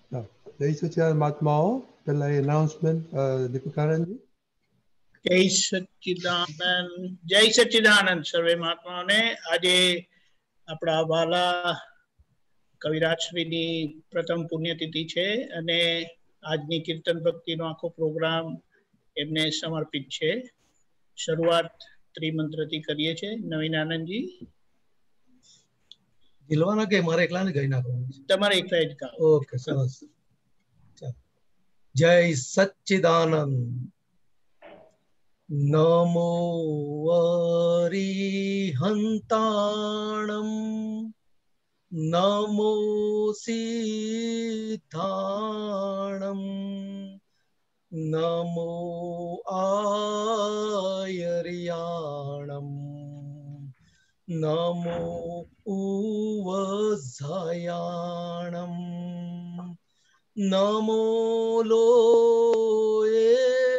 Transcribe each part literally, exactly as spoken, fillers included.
हाँ, जय सच्चिदानंद महात्माओं पहला अनाउंसमेंट दीपिकानंद जी। जय सच्चिदानंद जय सच्चिदानंद सर्वे महात्माओं ने આજે આપણા વાલા કવિરાજશ્રીની પ્રથમ પુણ્યતિથિ છે અને આજની કીર્તન ભક્તિનો આખો પ્રોગ્રામ એમને સમર્પિત છે. શરૂઆત ત્રિમંત્રથી કરીએ છીએ. નવીન આનંદજી ગિલવાના કે મારે એકલાને ગાઈ નાખવાનું છે? તમારે એકલા જ ગાઓ. ઓકે, સરસ. જય સચ્ચિદાનંદ. નમો અરિહંતાણમ નમો સિદ્ધાણમ નમો આયર્યાણમ નમો ઉવઝયાણમ નમો લોએ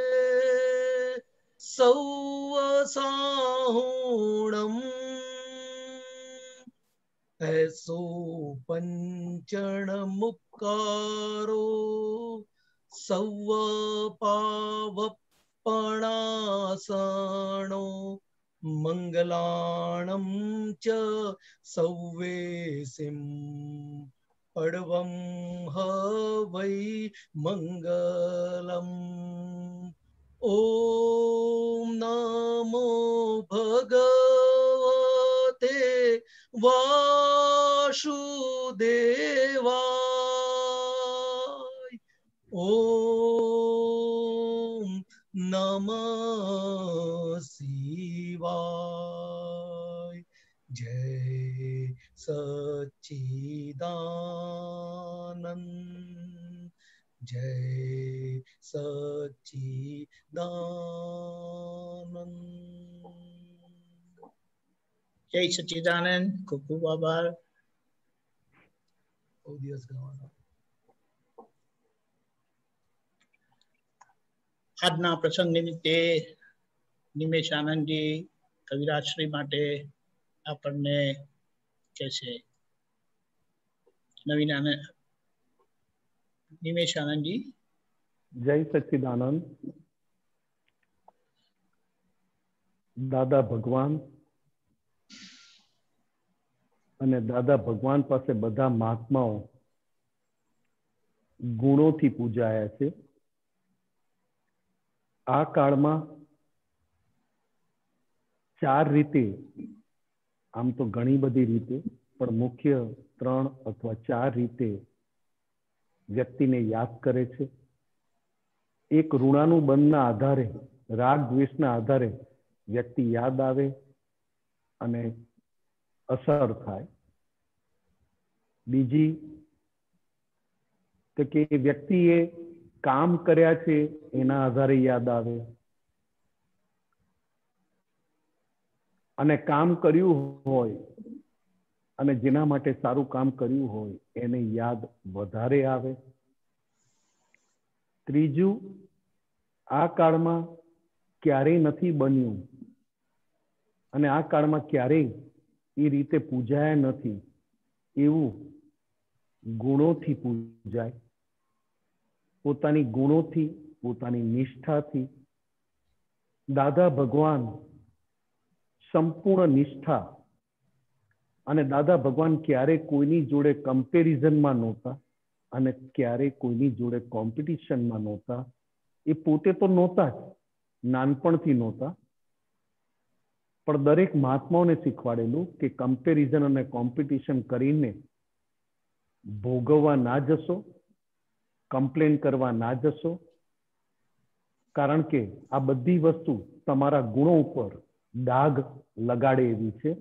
સૌવસાહુણમ એસો પંચણ મુક્કારો સૌવ પાવપણાસણો મંગલાણમ ચ સૌવેસિમ પડવમ હવૈ મંગલમ. ઓમ નમો ભગવતે વાસુદેવાય. ઓમ નમઃ શિવાય. જય સચ્ચિદાનંદ જય સચ્ચિદાનંદ. જય સચ્ચિદાનંદ. ખૂબ ખૂબ આભાર. બહુ દિવસ ગાવાનો. આજના પ્રસંગ નિમિત્તે નિમેશ આનંદજી કવિરાજશ્રી માટે આપણને કહેશે. નવીન આનંદ નિમેશ આનંદજી. જય સચ્ચિદાનંદ. દાદા ભગવાન અને દાદા ભગવાન પાસે બધા મહાત્માઓ ગુણોથી પૂજાયા છે. આ કાળમાં ચાર રીતે, આમ તો ઘણી બધી રીતે, પણ મુખ્ય ત્રણ અથવા ચાર રીતે વ્યક્તિને યાદ કરે છે. એક ઋણાનુબંધના આધારે, રાગ દ્વેષના આધારે વ્યક્તિ યાદ આવે અને અસર થાય. બીજી તો કે વ્યક્તિએ કામ કર્યા છે એના આધારે યાદ આવે, અને કામ કર્યું હોય અને જેના માટે સારું કામ કર્યું હોય એને યાદ વધારે આવે. ત્રીજું, આ કાળમાં ક્યારેય નથી બન્યું અને આ કાળમાં ક્યારેય એ રીતે પૂજાયા નથી એવું ગુણોથી પૂજાય. પોતાની ગુણોથી, પોતાની નિષ્ઠાથી. દાદા ભગવાન સંપૂર્ણ નિષ્ઠા, અને દાદા ભગવાન ક્યારેય કોઈની જોડે કમ્પેરિઝનમાં નહોતા અને ક્યારેય કોઈની જોડે કોમ્પિટિશનમાં નહોતા. એ પોતે તો નહોતા જ, નાનપણથી નહોતા, પણ દરેક મહાત્માઓને શીખવાડેલું કે કમ્પેરિઝન અને કોમ્પિટિશન કરીને ભોગવવા ના જશો, કમ્પ્લેન કરવા ના જશો, કારણ કે આ બધી વસ્તુ તમારા ગુણો ઉપર ડાઘ લગાડે એવી છે.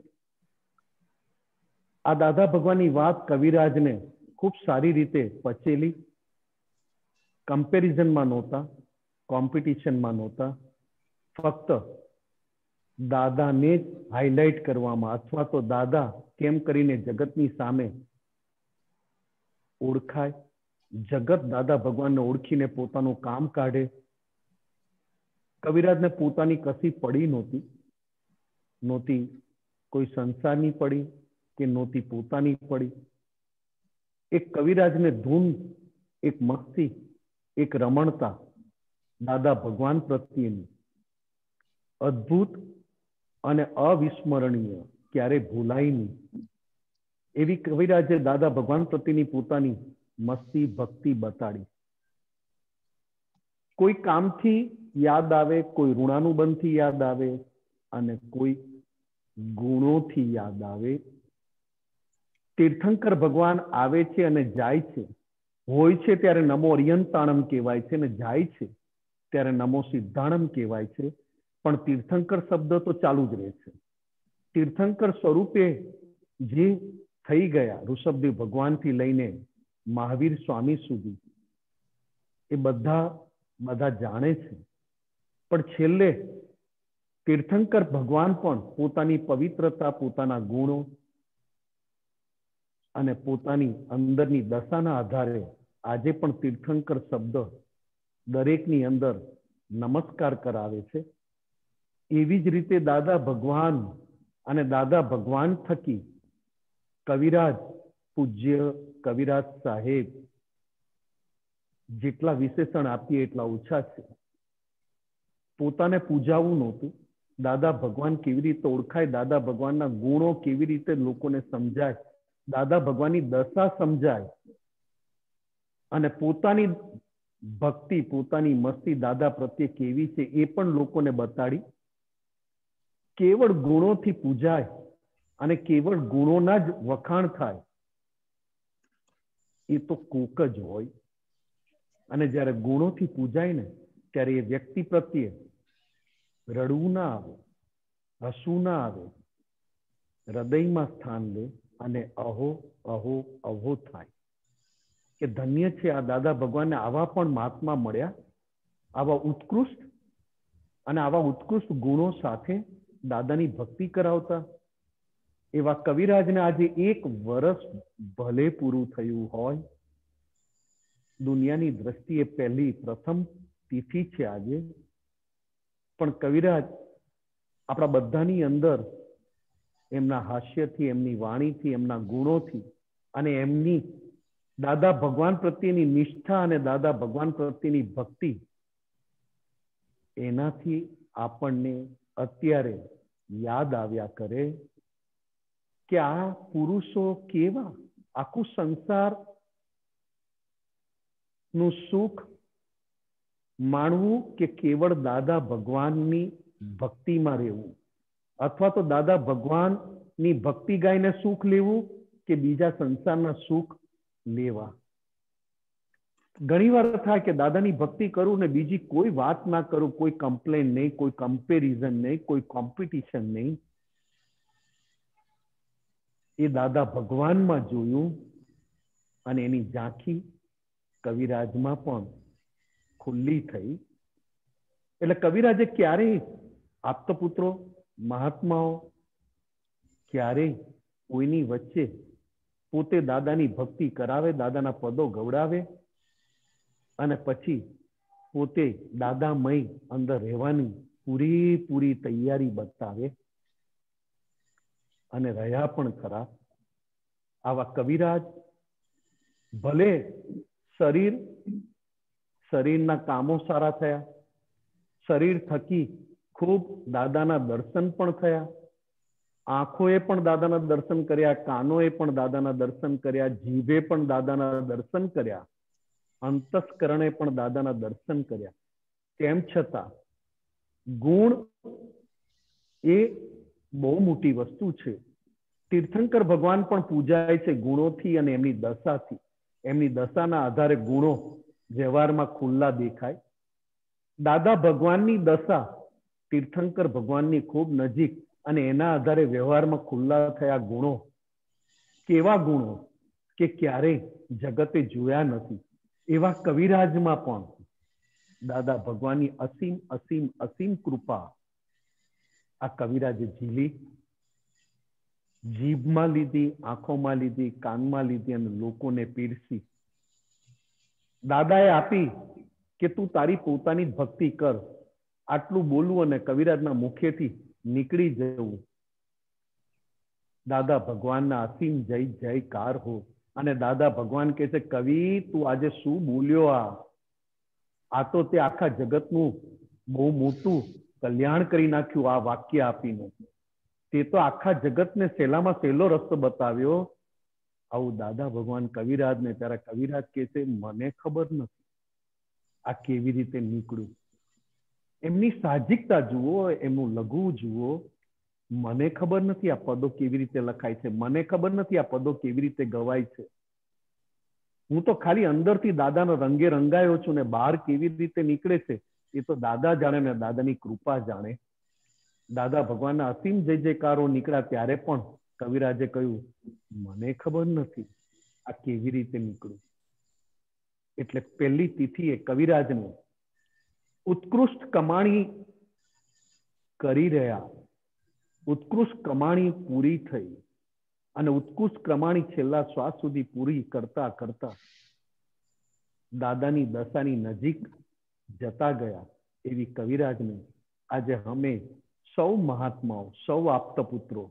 આ દાદા ભગવાનની વાત કવિરાજને ખૂબ સારી રીતે પચેલી. કમ્પેરિઝનમાં નહોતા, કોમ્પિટિશનમાં નહોતા, ફક્ત દાદાને જ હાઇલાઇટ કરવામાં, અથવા તો દાદા કેમ કરીને જગતની સામે ઓળખાય, જગત દાદા ભગવાનને ઓળખીને પોતાનું કામ કાઢે. કવિરાજને પોતાની કશી પડી નહોતી, નહોતી કોઈ સંસારની પડી કે નહોતી પોતાની પડી. એક કવિરાજને ધૂન એક મસ્તી, એક રમણતા દાદા ભગવાન પ્રત્યેની અદ્ભુત અને અવિસ્મરણીય, ક્યારે ભૂલાય નહીં એવી કવિરાજે દાદા ભગવાન પ્રત્યેની પોતાની મસ્તી ભક્તિ બતાડી. કોઈ કામથી યાદ આવે, કોઈ ઋણાનુબંધથી યાદ આવે અને કોઈ ગુણોથી યાદ આવે. તીર્થંકર ભગવાન આવે છે અને જાય છે. હોય છે ત્યારે નમો અર્યંતાણમ કહેવાય છે અને જાય છે ત્યારે નમો સિદ્ધાણમ કહેવાય છે. પણ તીર્થંકર શબ્દ તો ચાલુ જ રહે છે. તીર્થંકર સ્વરૂપે જે થઈ ગયા ઋષભદેવ ભગવાનથી લઈને મહાવીર સ્વામી સુધી એ બધા બધા જાણે છે. પણ છેલ્લે તીર્થંકર ભગવાન પણ પોતાની પવિત્રતા, પોતાના ગુણો અને પોતાની અંદરની દશાના આધારે આજે પણ તીર્થંકર શબ્દ દરેકની અંદર નમસ્કાર કરાવે છે. એવી જ રીતે દાદા ભગવાન અને દાદા ભગવાન થકી કવિરાજ પૂજ્ય કવિરાજ સાહેબ જેટલા વિશેષણ આપીએ એટલા ઓછા છે. પોતાને પૂજાવું નહોતું. દાદા ભગવાન કેવી રીતે ઓળખાય, દાદા ભગવાનના ગુણો કેવી રીતે લોકોને સમજાય, દાદા ભગવાનની દશા સમજાય અને પોતાની ભક્તિ, પોતાની મસ્તી દાદા પ્રત્યે કેવી છે એ પણ લોકોને બતાડી. કેવળ ગુણોથી પૂજાય અને કેવળ ગુણોના જ વખાણ થાય એ તો કોક જ હોય. અને જ્યારે ગુણોથી પૂજાય ને ત્યારે એ વ્યક્તિ પ્રત્યે રડવું ના આવે, હસવું ના આવે, હૃદયમાં સ્થાન લે અને અહો અહો અહો થાય કે ધન્ય છે આ દાદા ભગવાનને આવા પણ મહાત્મા મળ્યા, આવા ઉત્કૃષ્ટ અને આવા ઉત્કૃષ્ટ ગુણો સાથે દાદાની ભક્તિ કરાવતા. એવા કવિરાજને આજે એક વર્ષ ભલે પૂરું થયું હોય, દુનિયાની દ્રષ્ટિએ પહેલી પ્રથમ તિથિ છે આજે, પણ કવિરાજ આપણા બધાની અંદર એમના હાસ્યથી, એમની વાણીથી, એમના ગુણોથી અને એમની દાદા ભગવાન પ્રત્યેની નિષ્ઠા અને દાદા ભગવાન પ્રત્યેની ભક્તિ, એનાથી આપણને અત્યારે યાદ આવ્યા કરે કે આ પુરુષો કેવા, આખું સંસાર નું સુખ માણવું કે કેવળ દાદા ભગવાનની ભક્તિમાં રહેવું, અથવા તો દાદા ભગવાનની ભક્તિ ગાઈને સુખ લેવું કે બીજા સંસારના સુખ લેવા. ઘણી વાર થાય કે દાદાની ભક્તિ કરું ને બીજી કોઈ વાત ના કરું, કોઈ કમ્પ્લેન નહીં, કોઈ કમ્પેરિઝન નહીં, કોઈ કોમ્પિટિશન નહીં. એ દાદા ભગવાનમાં જોયું અને એની ઝાંખી કવિરાજમાં પણ ખુલ્લી થઈ. એટલે કવિરાજે ક્યારેય આપતપુત્રો, મહાત્માઓ ક્યારેય કોઈની વચ્ચે પોતે દાદાની ભક્તિ કરાવે, દાદાના પદો ગવડાવે અને પછી પોતે દાદામય અંદર રહેવાની પૂરેપૂરી તૈયારી બતાવે અને રહ્યા પણ ખરા. આવા કવિરાજ ભલે શરીર શરીરના કામો સારા થયા, શરીર થકી ખૂબ દાદાના દર્શન પણ થયા, આંખોએ પણ દાદાના દર્શન કર્યા, કાનોએ પણ દાદાના દર્શન કર્યા, જીભે પણ દાદાના દર્શન કર્યા, અંતસ્કરણે પણ દાદાના દર્શન કર્યા. તેમ છતાં ગુણ એ બહુ મોટી વસ્તુ છે. તીર્થંકર ભગવાન પણ પૂજાય છે ગુણોથી અને એમની દશાથી. એમની દશાના આધારે ગુણો વ્યવહારમાં ખુલ્લા દેખાય. દાદા ભગવાનની દશા તીર્થંકર ભગવાનની ખૂબ નજીક અને એના આધારે વ્યવહારમાં ખુલ્લા થયા ગુણો કેવા ગુણો કે ક્યારેય જગતે જોયા નથી. એવા કવિરાજમાં પણ દાદા ભગવાનની અસીમ અસીમ અસીમ કૃપા આ કવિરાજે ઝીલી, જીભમાં લીધી, આંખોમાં લીધી, કાનમાં લીધી અને લોકોને પીરસી. દાદાએ આપી કે તું તારી પોતાની જ ભક્તિ કર. આટલું બોલવું અને કવિરાજના મુખેથી નીકળી જવું દાદા ભગવાનના અસીમ જય જયકાર હો. અને દાદા ભગવાન કહે છે, કવિ તું આજે શું બોલ્યો? આ આ તો તે આખા જગતનું બહુ મોટું કલ્યાણ કરી નાખ્યું આ વાક્ય આપીને. તે તો આખા જગતને સહેલામાં સહેલો રસ્તો બતાવ્યો. આવું દાદા ભગવાન કવિરાજને, ત્યારે કવિરાજ કહે છે, મને ખબર નથી આ કેવી રીતે નીકળ્યું. એમની સાહજિકતા જુઓ, એમનું લઘુ જુઓ. મને ખબર નથી આ પદો કેવી રીતે લખાય છે, મને ખબર નથી આ પદો કેવી રીતે ગવાય છે. હું તો ખાલી અંદરથી દાદાનો રંગે રંગાયો છું ને બહાર કેવી રીતે નીકળે છે એ તો દાદા જાણે ને દાદાની કૃપા જાણે. દાદા ભગવાનના અસીમ જય જયકારો નીકળ્યા ત્યારે પણ કવિરાજે કહ્યું, મને ખબર નથી આ કેવી રીતે નીકળ્યું. એટલે પહેલી તિથિએ કવિરાજને ઉત્કૃષ્ટ કમાણી કરી રહ્યા, ઉત્કૃષ્ટ કમાણી પૂરી થઈ અને ઉત્કૃષ્ટ કમાણી છેલ્લા શ્વાસ સુધી પૂરી કરતા કરતા દાદાની દશાની નજીક જતા ગયા. એવી કવિરાજને આજે અમે સૌ મહાત્માઓ, સૌ આપતપુત્રો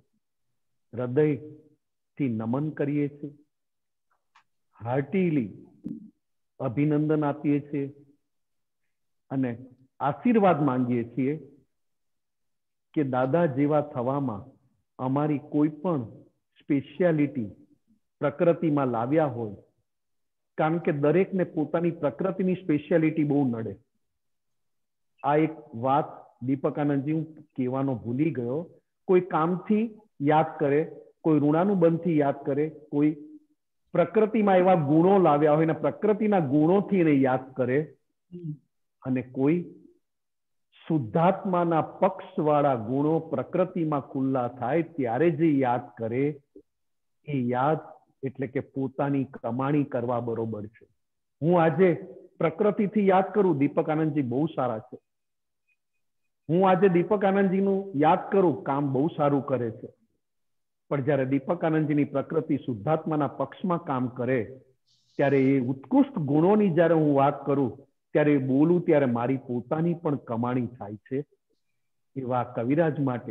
હૃદયથી નમન કરીએ છીએ, હાર્ટીલી અભિનંદન આપીએ છીએ અને આશીર્વાદ માંગીએ છીએ કે દાદા જેવા થવામાં અમારી કોઈ પણ સ્પેશિયાલિટી પ્રકૃતિમાં લાવ્યા હોય. કારણ કે દરેકને પોતાની પ્રકૃતિની સ્પેશિયાલિટી બહુ નડે. આ એક વાત દીપકાનંદજી હું કહેવાનો ભૂલી ગયો. કોઈ કામથી યાદ કરે, કોઈ ઋણાનુબંધથી યાદ કરે, કોઈ પ્રકૃતિમાં એવા ગુણો લાવ્યા હોય ને પ્રકૃતિના ગુણોથી એને યાદ કરે, અને કોઈ શુદ્ધાત્માના પક્ષવાળા ગુણો પ્રકૃતિમાં ખુલ્લા થાય ત્યારે જે યાદ કરે એ યાદ એટલે કે પોતાની કમાણી કરવા બરોબર છે. હું આજે પ્રકૃતિથી યાદ કરું, દીપક આનંદજી બહુ સારા છે. હું આજે દીપક આનંદજીનું યાદ કરું, કામ બહુ સારું કરે છે. પણ જ્યારે દીપક આનંદજીની પ્રકૃતિ શુદ્ધાત્માના પક્ષમાં કામ કરે ત્યારે એ ઉત્કૃષ્ટ ગુણોની જ્યારે હું વાત કરું ત્યારે બોલું ત્યારે મારી પોતાની પણ કમાણી થાય છે. એવા કવિરાજ માટે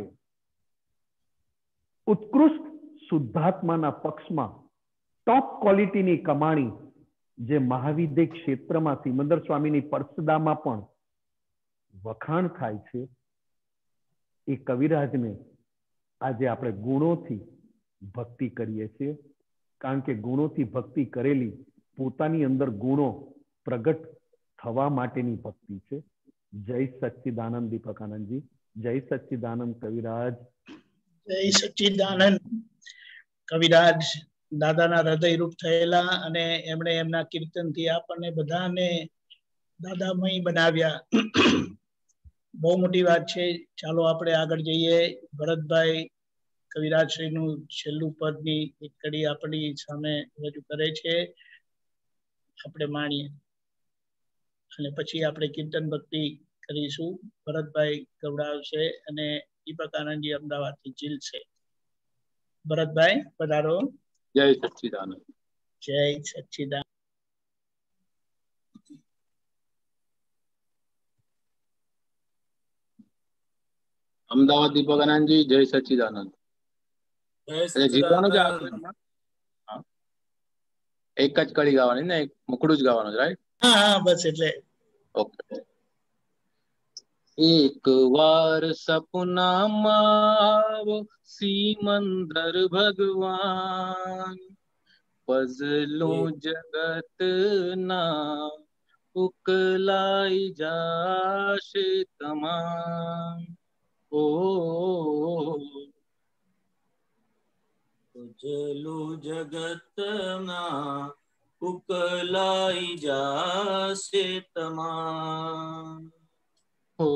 ઉત્કૃષ્ટ શુદ્ધાત્માના પક્ષમાં ટોપ ક્વોલિટીની કમાણી જે મહાવિદ્ય ક્ષેત્રમાં સિમંદર સ્વામીની પરસદામાં પણ વખાણ થાય છે, એ કવિરાજને આજે આપણે ગુણોથી ભક્તિ કરીએ છીએ. કારણ કે ગુણોથી ભક્તિ કરેલી પોતાની અંદર ગુણો પ્રગટ થવા માટેની ભક્તિ છે. જય સચ્ચિદાનંદ દીપકાનંદજી, જય સચ્ચિદાનંદ કવિરાજ, જય સચ્ચિદાનંદ કવિરાજ. દાદાના હૃદયરૂપ થયેલા અને એમણે એમના કીર્તનથી આપણને બધાને દાદામય બનાવ્યા. બહુ મોટી વાત છે. ચાલો આપણે આગળ જઈએ. ભરતભાઈ કવિરાજ શ્રીનું છેલ્લું પદની એક કડી આપણી સામે રજૂ કરે છે, આપણે માણીએ અને પછી આપણે કીર્તન ભક્તિ કરીશું. ભરતભાઈ ગવડાવશે અને દીપક આનંદજી અમદાવાદથી ઝીલશે. ભરતભાઈ પધારો. જય સચ્ચિદાનંદ. જય સચ્ચિદાનંદ. અમદાવાદ દીપક આનંદજી, જય સચ્ચિદાનંદ. જીતવાનું છે એક જ કડી ગાવાની ને, એક મુખડું જ ગાવાનું છે, રાઈટ? હા હા, બસ એટલે ઓકે. એક વાર સપનામાં આવો સિમંદર ભગવાન, પઝલું જગત ના ઉકલાઈ જાશે તમામ. ઓ પઝલું જગત ના ઉકલાઈ જાશે તમામ. હો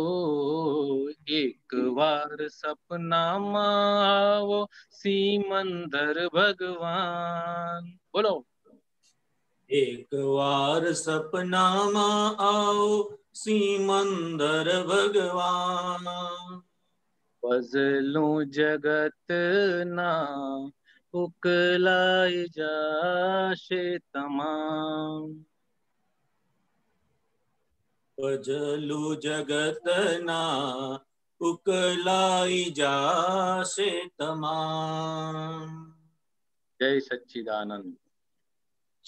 એક વાર સપનામાં આવો સિમંદર ભગવાન. બોલો. એક વાર સપનામાં આવો સિમંદર ભગવાન, પઝલું જગત ના ઉકલાઈ જાશે તમામ. પઝલું જગત ના ઉકલાઈ જાશે તમામ. જય સચ્ચિદાનંદ.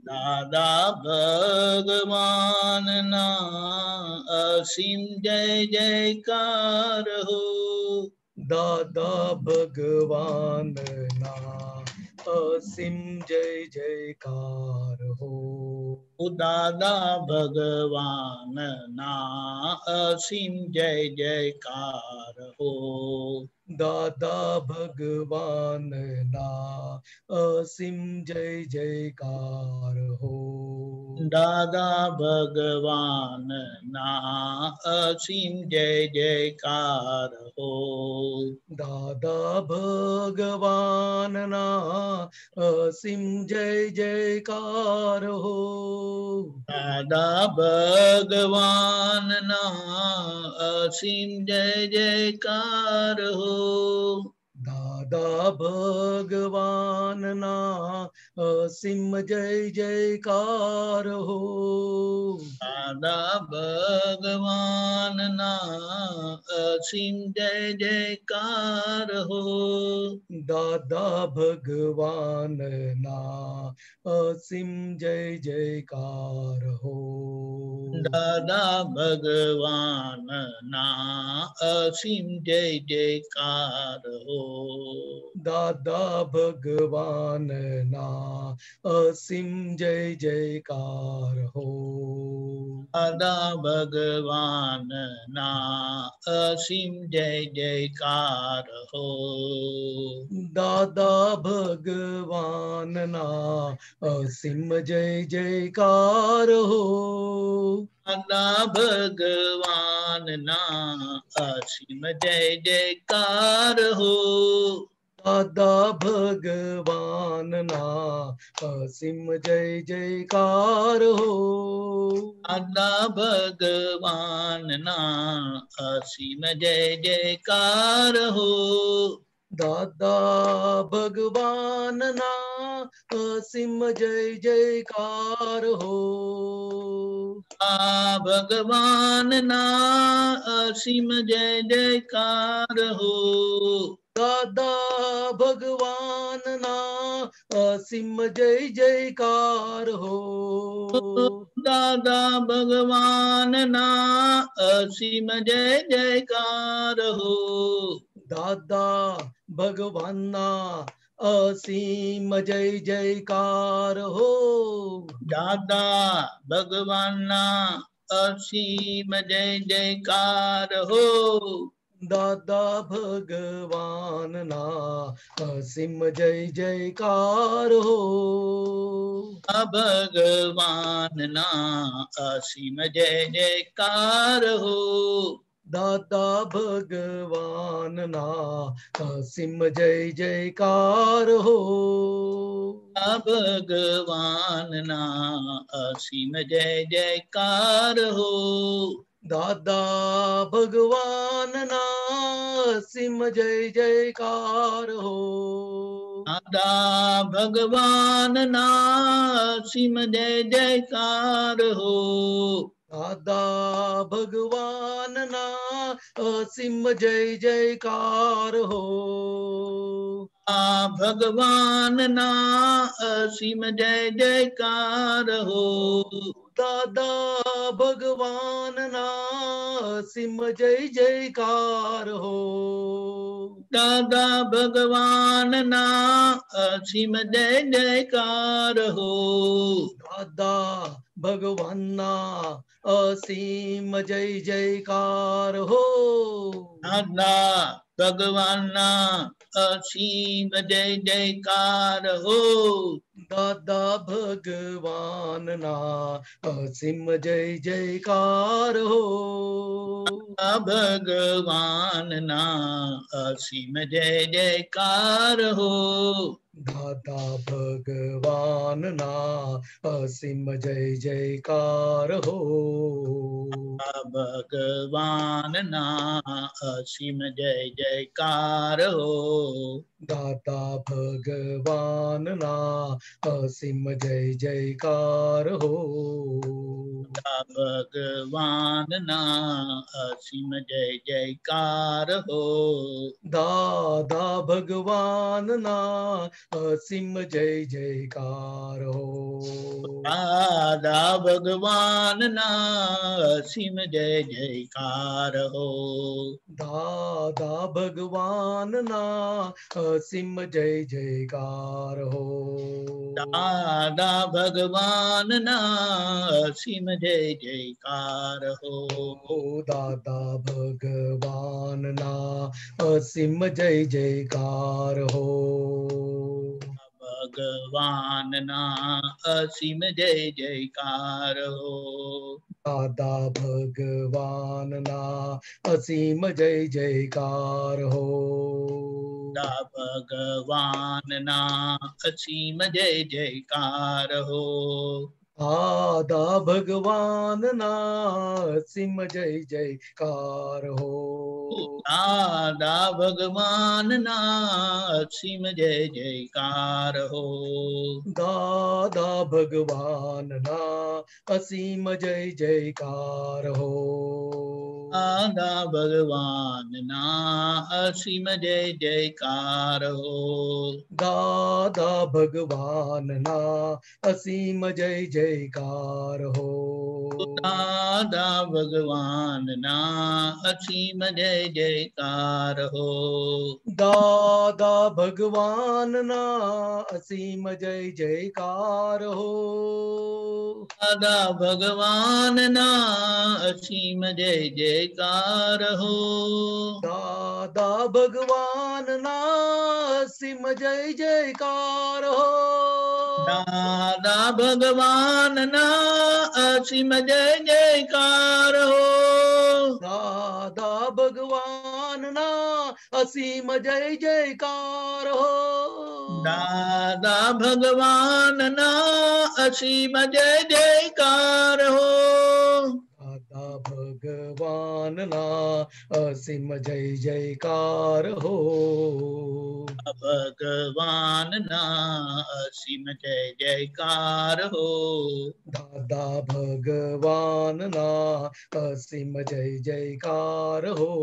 દાદા ભગવાન ના અસીમ જય જયકાર હો. દાદા ભગવાન ના અસીમ જય જયકાર હો. દાદા ભગવાન ના અસીમ જય જયકાર હો. દાદા ભગવાન ના અસીમ જય જયકાર હો. દાદા ભગવાન ના અસીમ જય જયકાર હો. દાદા ભગવાન ના અસીમ જય જયકાર હો. દાદા ભગવાન ના અસીમ જય જયકાર હો. દાદા ભગવાન ના અસીમ જય જયકાર હો. દાદા ભગવાન ના અસીમ જય જયકાર હો. દાદા ભગવાન ના અસીમ જય જયકાર હો. દાદા ભગવાન ના અસીમ જય જયકાર હો. દાદા ભગવાન ના અસીમ જય જયકાર હો. દાદા ભગવાન ના અસીમ જય જયકાર હો. દાદા ભગવાન ના અસીમ જય જયકાર હો. દાદા ભગવાન ના અસીમ જય જયકાર હો. દાદા ભગવાન ના અસીમ જય જયકાર હો. દાદા ભગવાન ના અસીમ જય જયકાર હો. દાદા ભગવાન ના અસીમ જય જયકાર હો. આ ભગવાન ના અસીમ જય જયકાર હો. દાદા ભગવાન ના અસીમ જય જયકાર હો. દાદા ભગવાન ના અસીમ જય જયકાર હો. દાદા ભગવાન ના અસીમ જય જયકાર હો. દાદા ભગવાન ના અસીમ જય જયકાર હો. દાદા ભગવાન ના અસીમ જય જયકાર હો. ભગવાન ના અસીમ જય જયકાર હો. દાદા ભગવાન ના અસીમ જય જયકાર હો. ભગવાન ના અસીમ જય જયકાર હો. દાદા ભગવાન ના અસીમ જય જયકાર હો. દાદા ભગવાન ના અસીમ જય જયકાર હો. દાદા ભગવાન ના અસીમ જય જયકાર હો. આ ભગવાન ના અસીમ જય જયકાર હો. દાદા ભગવાન ના અસીમ જય જયકાર હો. દાદા ભગવાન ના અસીમ જય જયકાર હો. દાદા ભગવાન ના અસીમ જય જયકાર હો. દાદા ભગવાન ના અસીમ જય જયકાર હો. દાદા ભગવાન ના અસીમ જય જયકાર હો. ભગવાન ના અસીમ જય જયકાર હો. દાદા ભગવાન ના અસીમ જય જયકાર હો. ભગવાન ના અસીમ જય જયકાર હો. દાદા ભગવાન ના અસીમ જય જયકાર હો. ભગવાન ના અસીમ જય જયકાર હો. દાદા ભગવાન ના અસીમ જય જયકાર હો. દાદા ભગવાન ના અસીમ જય જયકાર હો. દાદા ભગવાન ના અસીમ જય જયકાર હો. દાદા ભગવાન ના અસીમ જય જયકાર હો. દાદા ભગવાન ના અસીમ જય જયકાર હો. ભગવાન ના અસીમ જય જયકાર હો. દાદા ભગવાન ના અસીમ જય જયકાર હો. દાદા ભગવાન ના અસીમ જય જયકાર હો. દાદા ભગવાન ના અસીમ જય જયકાર હો. દાદા ભગવાન ના અસીમ જય જયકાર હો. દાદા ભગવાન ના અસીમ જય જયકાર હો. દાદા ભગવાન ના અસીમ જય જયકાર હો. દાદા ભગવાન ના અસીમ જય જયકાર હો. દાદા ભગવાન ના અસીમ જય જયકાર હો. દાદા ભગવાન ના અસીમ જય જયકાર હો. દાદા ભગવાન ના અસીમ જય જયકાર હો. દાદા ભગવાન ના અસીમ જય જયકાર હો. દાદા ભગવાન ના અસીમ જય જયકાર હો. દાદા ભગવાન ના અસીમ જય જયકાર હો. દાદા ભગવાન ના અસીમ જય જયકાર હો. દાદા ભગવાન ના અસીમ જય જયકાર હો. ભગવાન ના અસીમ જય જયકાર હો. દાદા ભગવાન ના અસીમ જય જયકાર હો.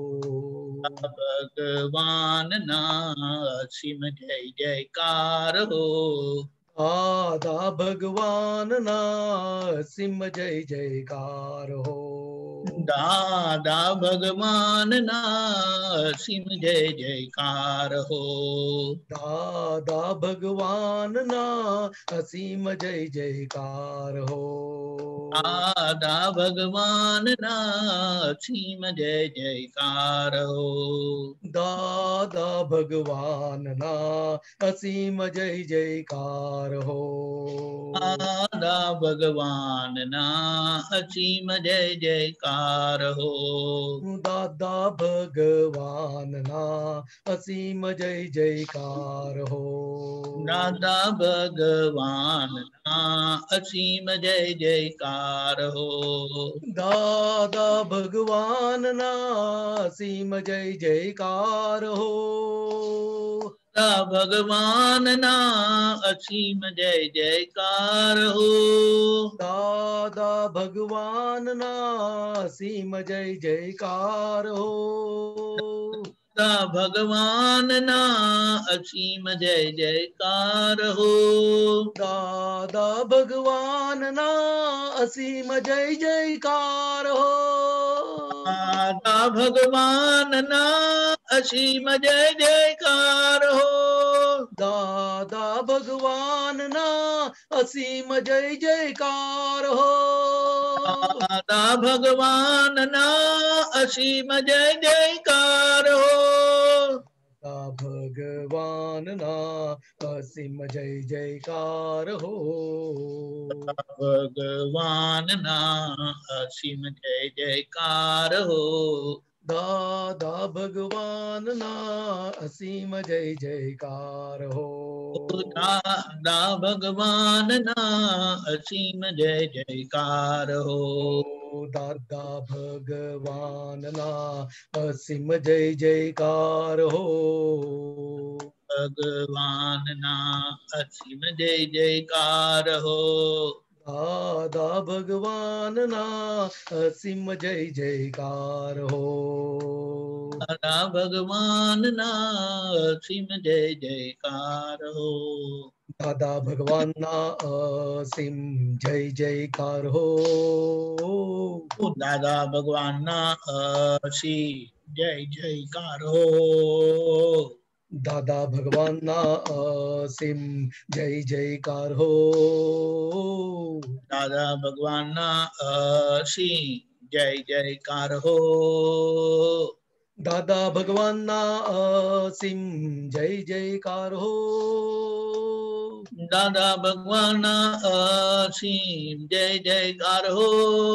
ભગવાન ના અસીમ જય જયકાર હો. દાદા ભગવાન ના અસીમ જય જયકાર હો. દાદા ભગવાન ના અસીમ જય જયકાર હો. દાદા ભગવાન ના અસીમ જય જયકાર હો. દાદા ભગવાન ના અસીમ જય જયકાર હો. દાદા ભગવાન ના અસીમ જય જયકાર હો. દાદા ભગવાન ના અસીમ જય જયકાર હો. દાદા ભગવાન ના અસીમ જય જયકાર હો. દાદા ભગવાન ના અસીમ જય જયકાર હો. દાદા ભગવાન ના અસીમ જય જયકાર હો. દાદા ભગવાન ના અસીમ જય જયકાર હો. દાદા ભગવાન ના અસીમ જય જયકાર હો. દાદા ભગવાન ના અસીમ જય જયકાર હો. દાદા ભગવાન ના અસીમ જય જયકાર હો. દાદા ભગવાન ના અસીમ જય જયકાર હો. દાદા ભગવાન ના અસીમ જય જયકાર હો. દાદા ભગવાન ના અસીમ જય જયકાર હો. દાદા ભગવાન ના અસીમ જય જયકાર હો. ભગવાન ના અસીમ જય જયકાર હો. દાદા ભગવાન ના અસીમ જય જયકાર હો. દાદા ભગવાન ના અસીમ જય જયકાર હો. દાદા ભગવાન ના અસીમ જય જયકાર હો. ભગવાન ના અસીમ જય જયકાર હો. દાદા ભગવાન ના અસીમ જય જયકાર હો. દાદા ભગવાન ના અસીમ જય જયકાર હો. દાદા ભગવાન ના અસીમ જય જયકાર હો. દાદા ભગવાન ના અસીમ જય જયકાર હો. દાદા ભગવાન ના અસીમ જય જયકાર હો. દાદા ભગવાન ના અસીમ જય જયકાર હો. દાદા ભગવાન ના અસીમ જય જયકાર હો. દાદા ભગવાન ના અસીમ જય જયકાર હો.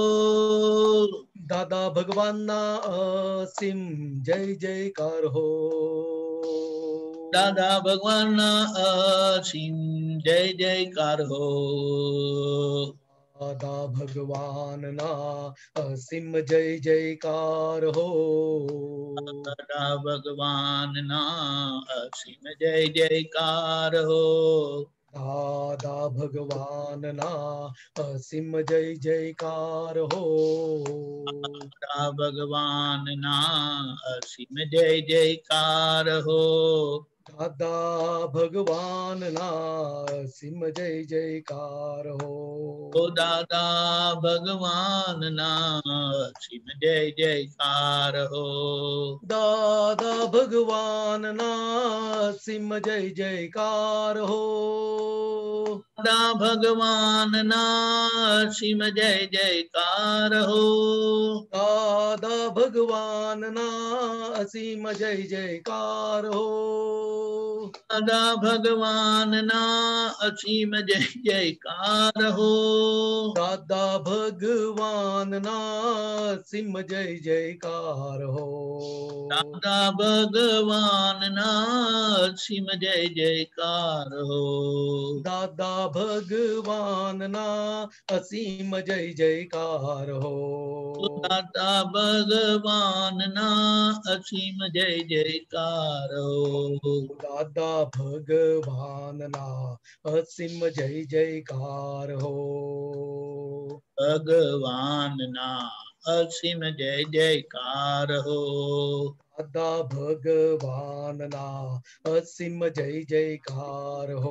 દાદા ભગવાન ના અસીમ જય જયકાર હો. દાદા ભગવાન ના અસીમ જય જયકાર હો. દાદા ભગવાન ના અસીમ જય જયકાર હો. દાદા ભગવાન ના અસીમ જય જયકાર હો. દાદા ભગવાન ના અસીમ જય જયકાર હો. દાદા ભગવાન ના અસીમ જય જયકાર હો. દાદા ભગવાન ના અસીમ જય જયકાર હો. ઓ દાદા ભગવાન ના અસીમ જય જયકાર હો. દાદા ભગવાન ના અસીમ જય જયકાર હો. દાદા ભગવાન ના અસીમ જય જયકાર હો. દાદા ભગવાન ના અસીમ જય જયકાર હો. દાદા ભગવાન ના અસીમ જય જયકાર હો. દાદા ભગવાન ના અસીમ જય જયકાર હો. દાદા ભગવાન ના અસીમ જય જયકાર હો. દાદા ભગવાન ના અસીમ જય જયકાર હો. દાદા ભગવાન ના અસીમ જય જયકાર હો. દાદા ભગવાન ના અસીમ જય જયકાર હો. ભગવાન ના અસીમ જય જયકાર હો. દાદા ભગવાન ના અસીમ જય જયકાર હો.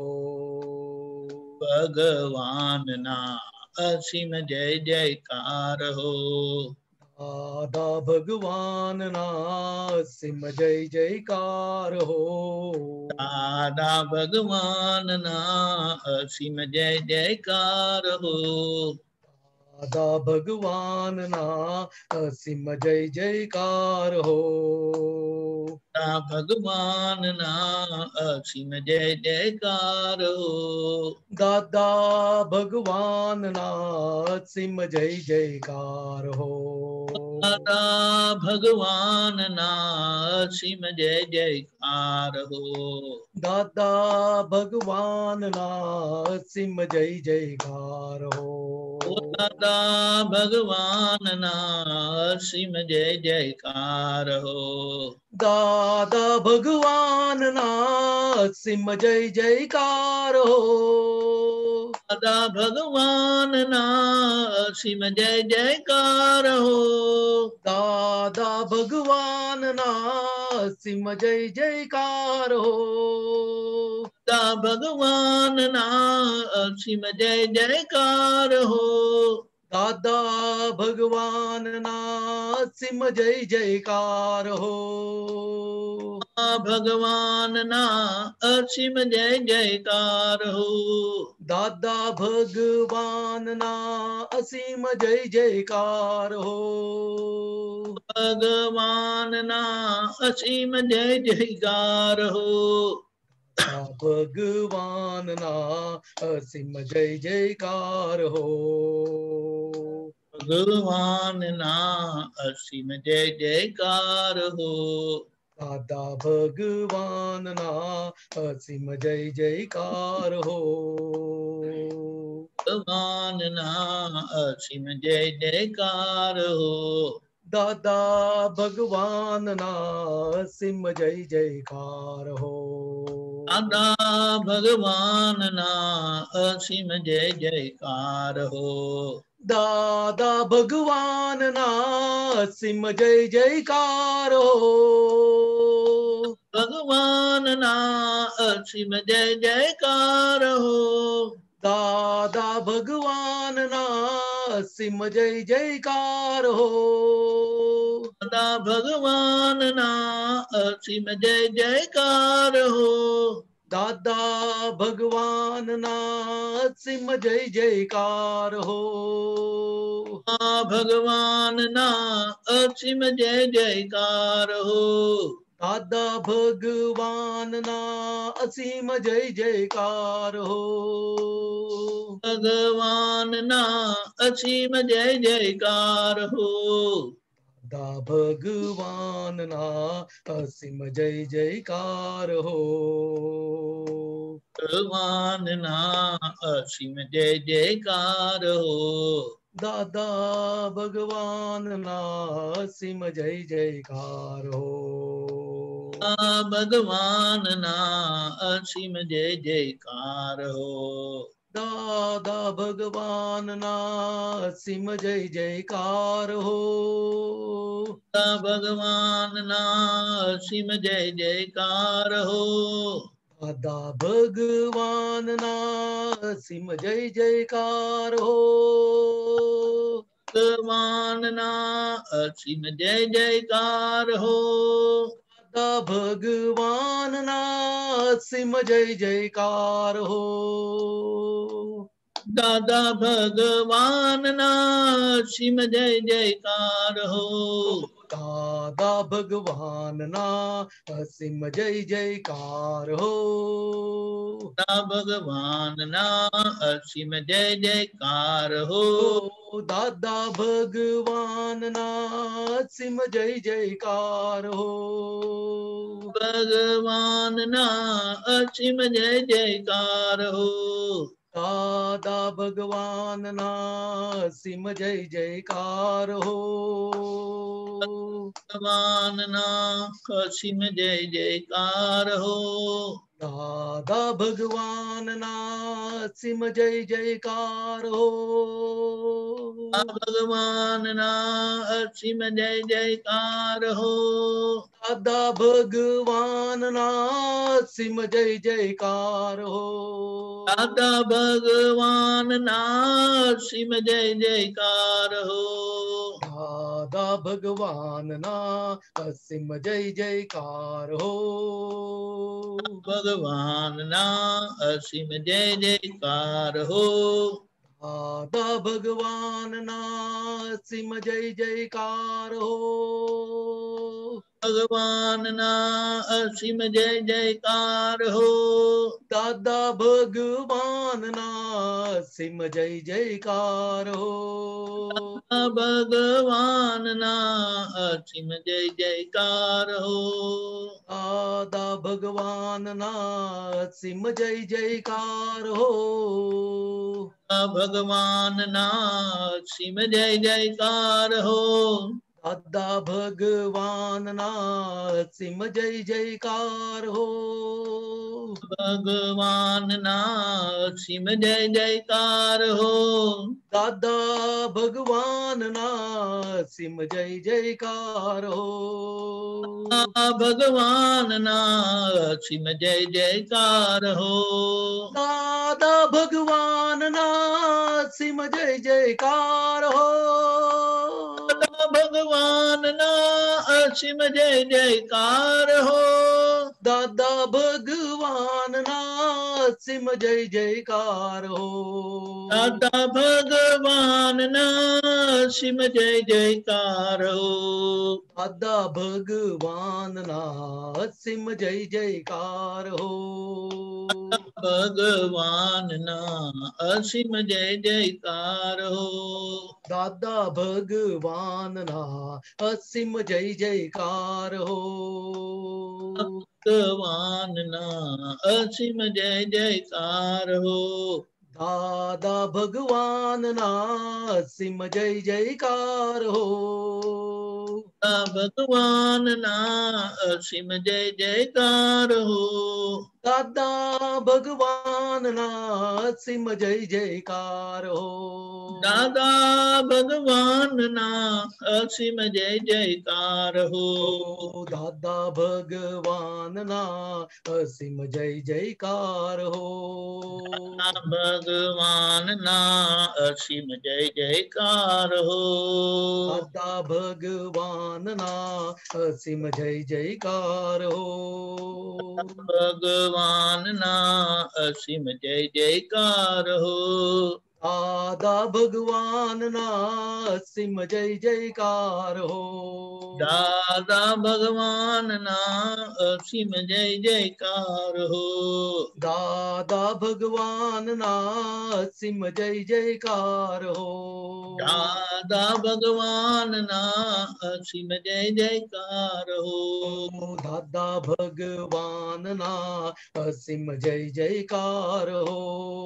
ભગવાન ના અસીમ જય જયકાર હો. દાદા ભગવાન ના અસીમ જય જયકાર હો. દાદા ભગવાન ના અસીમ જય જયકાર હો. દાદા ભગવાન ના અસીમ જય જયકાર હો. દાદા ભગવાન ના અસીમ જય જયકાર હો. દાદા ભગવાન ના અસીમ જય જયકાર હો. દાદા ભગવાન ના અસીમ જય જયકાર હો. દાદા ભગવાન ના અસીમ જય જયકાર હો. ઓ દાદા ભગવાન ના અસીમ જય જયકાર હો. દાદા ભગવાન ના અસીમ જય જયકાર હો. દાદા ભગવાન ના અસીમ જય જયકાર હો. દાદા ભગવાન ના અસીમ જય જયકાર હો. દાદા ભગવાન ના અસીમ જય જયકાર હો. દાદા ભગવાન ના અસીમ જય જયકાર હો. ભગવાન ના અસીમ જય જયકાર હો. દાદા ભગવાન ના અસીમ જય જયકાર હો. ભગવાન ના અસીમ જય જયકાર હો. ભગવાન ના અસીમ જય જયકાર હો. ભગવાન ના અસીમ જય જયકાર હો. દાદા ભગવાન ના અસીમ જય જયકાર હો. ભગવાન ના અસીમ જય જયકાર હો. દાદા ભગવાન ના અસીમ જય જયકાર હો. દાદા ભગવાન ના અસીમ જય જયકાર હો. દાદા ભગવાન ના સિમ જય જયકાર હો ભગવાન ના અસીમ જય જયકાર હો દાદા ભગવાન ના સિમ જય જયકાર હો દાદા ભગવાન ના અસીમ જય જયકાર હો દાદા ભગવાન ના સિમ જય જયકાર હો ભગવાન ના અસીમ જય જયકાર હો દાદા ભગવાન ના અસીમ જય જયકાર હો ભગવાન ના અસીમ જય જયકાર હો દાદા ભગવાન ના અસીમ જય જયકાર હો ભગવાન ના અસીમ જય જયકાર હો દાદા ભગવાન ના અસીમ જય જયકાર હો ભગવાન ના અસીમ જય જયકાર હો દાદા ભગવાન ના અસીમ જય જયકાર હો ભગવાન ના અસીમ જય જયકાર હો દાદા ભગવાન ના અસીમ જય જયકાર હો ભગવાન ના અસીમ જય જયકાર હો દાદા ભગવાન ના અસીમ જય જયકાર હો દાદા ભગવાન ના અસીમ જય જયકાર હો દાદા ભગવાન ના અસીમ જય જયકાર હો દાદા ભગવાન ના અસીમ જય જયકાર હો દાદા ભગવાન ના અસીમ જય જયકાર હો ભગવાન ના અસીમ જય જયકાર હો દાદા ભગવાન ના અસીમ જય જયકાર હો ભગવાન ના અસીમ જય જયકાર હો દાદા ભગવાન ના અસીમ જય જયકાર હો ભગવાન ના અસીમ જય જયકાર હો દાદા ભગવાન ના અસીમ જય જયકાર હો દાદા ભગવાન ના અસીમ જય જયકાર હો દાદા ભગવાન ના અસીમ જય જયકાર હો ભગવાન ના અસીમ જય જયકાર હો દાદા ભગવાન ના અસીમ જય જયકાર હો ભગવાન ના અસીમ જય જયકાર હો દાદા ભગવાન ના અસીમ જય જયકાર હો ભગવાન ના અસીમ જય જયકાર હો દાદા ભગવાન ના અસીમ જય જયકાર હો ભગવાન ના અસીમ જય જયકાર હો દાદા ભગવાન ના અસીમ જય જયકાર હો ભગવાન ના અસીમ જય જયકાર હો દાદા ભગવાન ના અસીમ જય જયકાર હો ભગવાન ના અસીમ જય જયકાર હો દાદા ભગવાન ના અસીમ જય જયકાર હો ભગવાન ના અસીમ જય જયકાર હો દાદા ભગવાન ના અસીમ જય જયકાર હો દાદા ભગવાન ના અસીમ જય જયકાર હો દાદા ભગવાન ના અસીમ જય જયકાર હો ભગવાન ના અસીમ જય જયકાર હો દાદા ભગવાન ના અસીમ જય જયકાર હો ભગવાન ના અસીમ જય જયકાર હો દાદા ભગવાન ના અસીમ જય જયકાર હો ભગવાન ના અસીમ જય જયકાર હો દાદા ભગવાન ના અસીમ જય જયકાર હો દાદા ભગવાન ના અસીમ જય જયકાર હો દાદા ભગવાન ના અસીમ જય જયકાર હો ભગવાન ના અસીમ જય જયકાર હો દાદા ભગવાન ના અસીમ જય જયકાર હો ભગવાન ના અસીમ જય જયકાર હો દાદા ભગવાન ના અસીમ જય જયકાર હો દાદા ભગવાન ના અસીમ જય જયકાર હો દાદા ભગવાન ના અસીમ જય જયકાર હો દાદા ભગવાન ના અસીમ જય જયકાર હો દાદા ભગવાન ના અસીમ જય જયકાર હો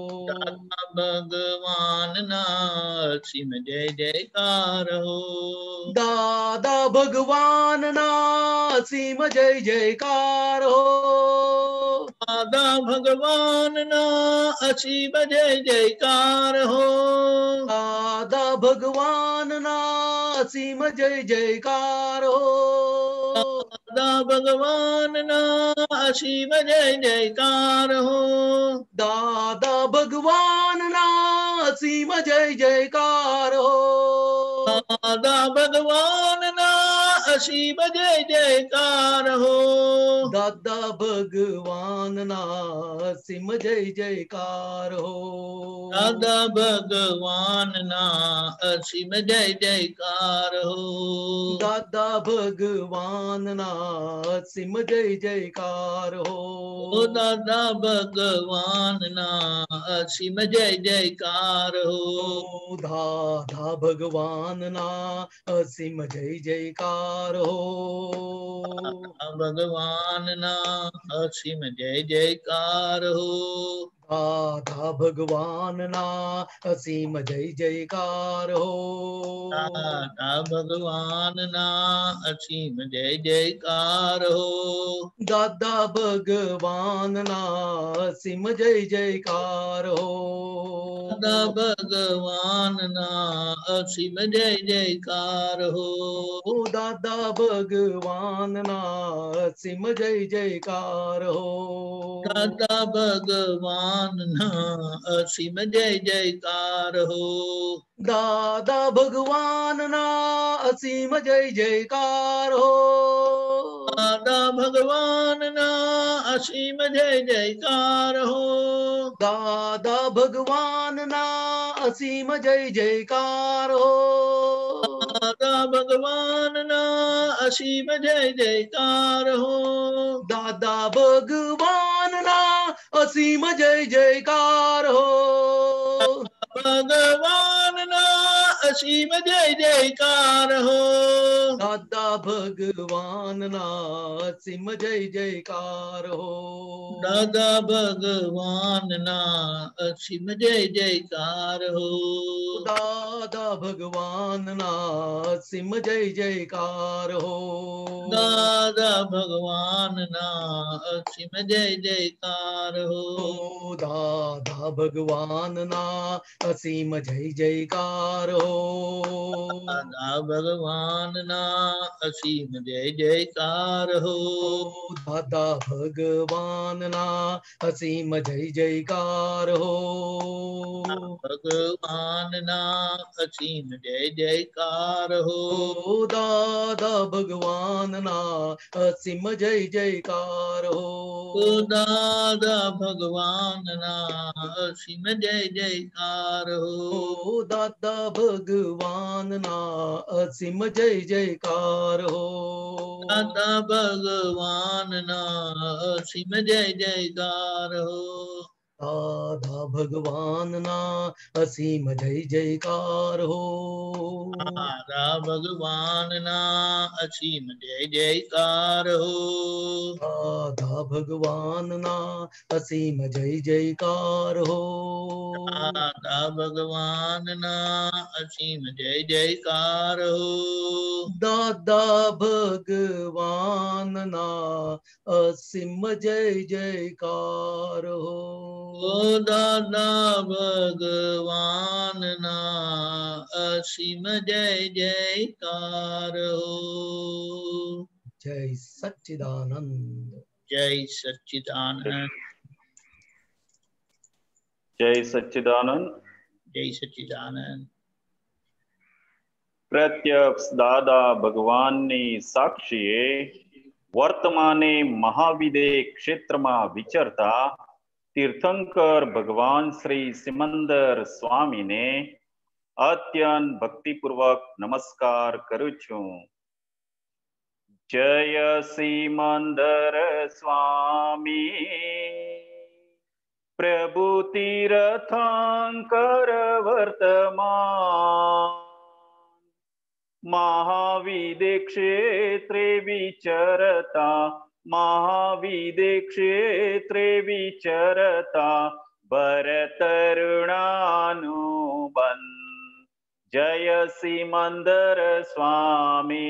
ભગવાન ના અસીમ જય જયકાર હો દાદા ભગવાન ના અસીમ જય જયકાર હો દાદા ભગવાન ના અસીમ જય જયકાર હો દાદા ભગવાન ના અસીમ જય જયકાર હો દાદા ભગવાન ના અસીમ જય જયકાર હો દાદા ભગવાન ના અસીમ જય જયકાર હો દાદા ભગવાન ના અસીમ જય જયકાર હો દાદા ભગવાન ના અસીમ જય જયકાર હો દાદા ભગવાન ના અસીમ જય જયકાર હો દાદા ભગવાન ના અસીમ જય જયકાર હો દાદા ભગવાન ના અસીમ જય જયકાર હો દાદા ભગવાન ના અસીમ જય જયકાર હો ભગવાન ના અસીમ જય જયકાર હો દાદા ભગવાન ના અસીમ જય જયકાર હો દાદા ભગવાન ના અસીમ જય જયકાર હો દાદા ભગવાન ના અસીમ જય જયકાર હો દાદા ભગવાન ના અસીમ જય જયકાર હો દાદા ભગવાન ના અસીમ જય જયકાર હો દાદા ભગવાન ના અસીમ જય જયકાર હો દાદા ભગવાન ના અસીમ જય જયકાર હો દાદા ભગવાન ના અસીમ જય જયકાર હો દાદા ભગવાન ના અસીમ જય જયકાર હો દાદા ભગવાન ના અસીમ જય જયકાર હો દાદા ભગવાન ના અસીમ જય જયકાર હો ભગવાન ના અસીમ જય જયકાર હો દાદા ભગવાન ના અસીમ જય જયકાર હો દાદા ભગવાન ના અસીમ જય જયકાર હો દાદા ભગવાન ના અસીમ જય જયકાર હો દાદા ભગવાન ના અસીમ જય જયકાર હો દાદા ભગવાન ના અસીમ જય જયકાર હો દાદા ભગવાન ના અસીમ જય જયકાર હો દાદા ભગવાન ના અસીમ જય જયકાર હો ભગવાન ના અસીમ જય જયકાર હો દાદા ભગવાન ના અસીમ જય જયકાર હો દાદા ભગવાન ના અસીમ જય જયકાર હો દાદા ભગવાન ના અસીમ જય જયકાર હો દાદા ભગવાન ના અસીમ જય જયકાર હો दादा भगवान ना असीम जय जयकार हो। दादा भगवान ना असीम जय जयकार हो। दादा भगवान ना असीम जय जयकार हो। दादा भगवान ना असीम जय जयकार हो। दादा भगवान ना असीम जय जयकार हो। ओ दादा भगवान ना असीम जय जयकार हो। जय सच्चिदानंद। जय सच्चिदानंद। जय सच्चिदानंद। जय सच्चिदानंद। प्रत्यक्ष दादा भगवाननी साक्षीए वर्तमाने महाविदे क्षेत्રમાં વિચરતા તીર્થંકર ભગવાન શ્રી સિમંદર સ્વામીને અત્યંત ભક્તિપૂર્વક નમસ્કાર કરું છું. જય સિમંદર સ્વામી પ્રભુ તીર્થંકર વર્તમાન महाविदे क्षेत्रे विचरता महाविदे क्षेत्रे विचरता भरतरुणानुबन जय सिमंदर स्वामी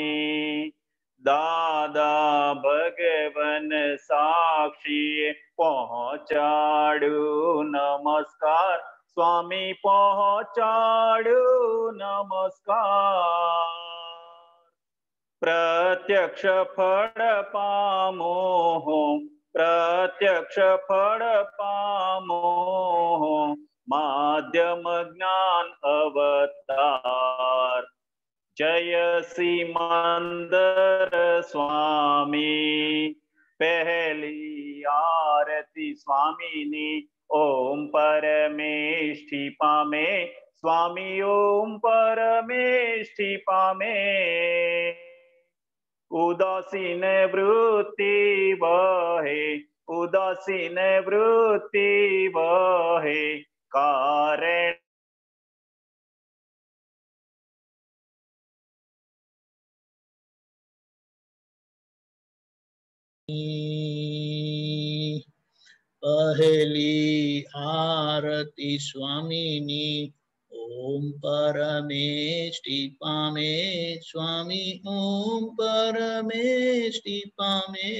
दादा भगवन साक्षी पहुंचाड़ू नमस्कार स्वामी पहुंचाड़ू नमस्कार प्रत्यक्ष फल पामो प्रत्यक्ष फल पामो माध्यम ज्ञान अवतार जय सिमंदर स्वामी पहली आरती स्वामीनी ओम परमेष्ठि पामे स्वामी ओम परमेष्ठि पामे उदासीन वृत्ति वहे उदासीन वृत्ति वहे कारण पहली आरती स्वामीनी ओम परमेष्ठि पामे स्वामी ओम परमेष्ठि पामे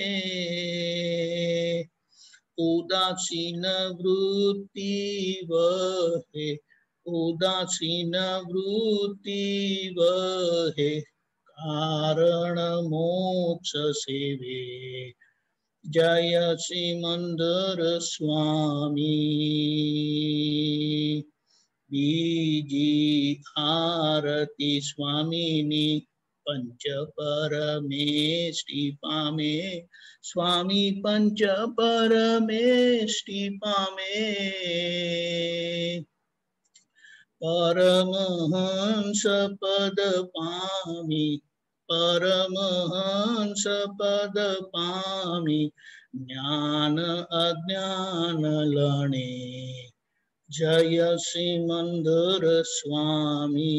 उदासीन वृत्ति वहे उदासीन वृत्ति वहे कारण मोक्ष सेवे जय सिमंदर स्वामी बीजी आरती स्वामीनी पंच परमेष्ठि पामे स्वामी पंच परमेष्ठि पामे परमहंस पद पामी परमहंस पद पामी ज्ञान अज्ञान लणे जय सिमंदर स्वामी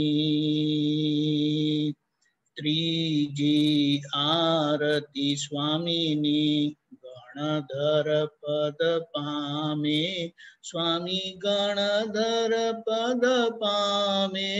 त्रीजी आरती स्वामीनी गणधर पद पामे स्वामी गणधर पद पामे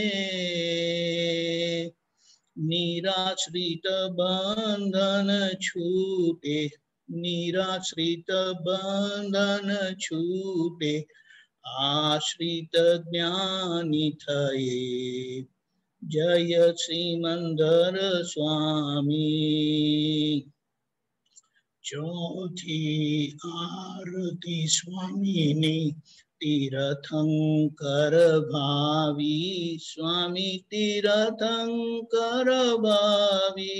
निराश्रित बंधन छूटे निराश्रित बंधन छूटे आश्रित ज्ञानी थये जय सिमंदर स्वामी चौथी आरती स्वामीनी तीर्थंकर भावी स्वामी तीर्थंकर भावी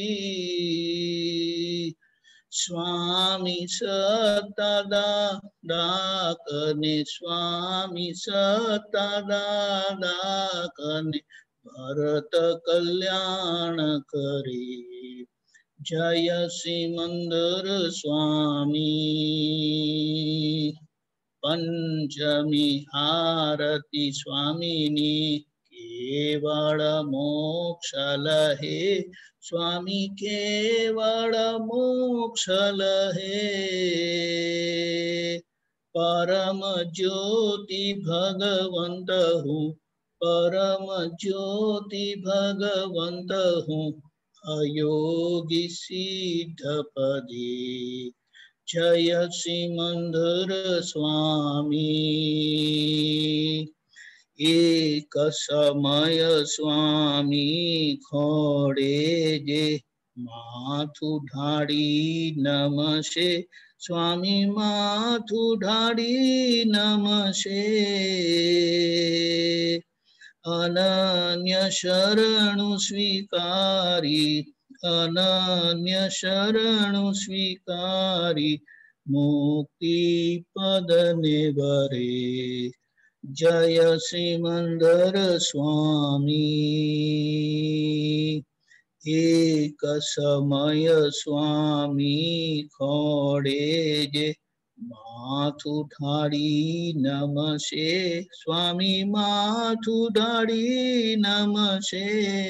स्वामी सतदा दाकने स्वामी सतदा दाकने भरत कल्याण करे जय सिमंदर स्वामी पंचमी आरती स्वामीनी केवल मोक्ष लहे स्वामी केवल मोक्ष लहे परम ज्योति भगवंत हूँ परम ज्योति भगवंत हूँ अयोगी सिद्धपदे जय सिमंदर स्वामी एक समय स्वामी खोड़े जे माथु ढाड़ी नमशे स्वामी माथु ढाड़ी नमशे अनन्य शरणु स्वीकारी अनन्य शरणु स्वीकारी मुक्ति पद निवरे जय सिमंदर स्वामी एक समय स्वामी खोड़े जे माथु ढाड़ी नमशे स्वामी माथु ढाड़ी नमशे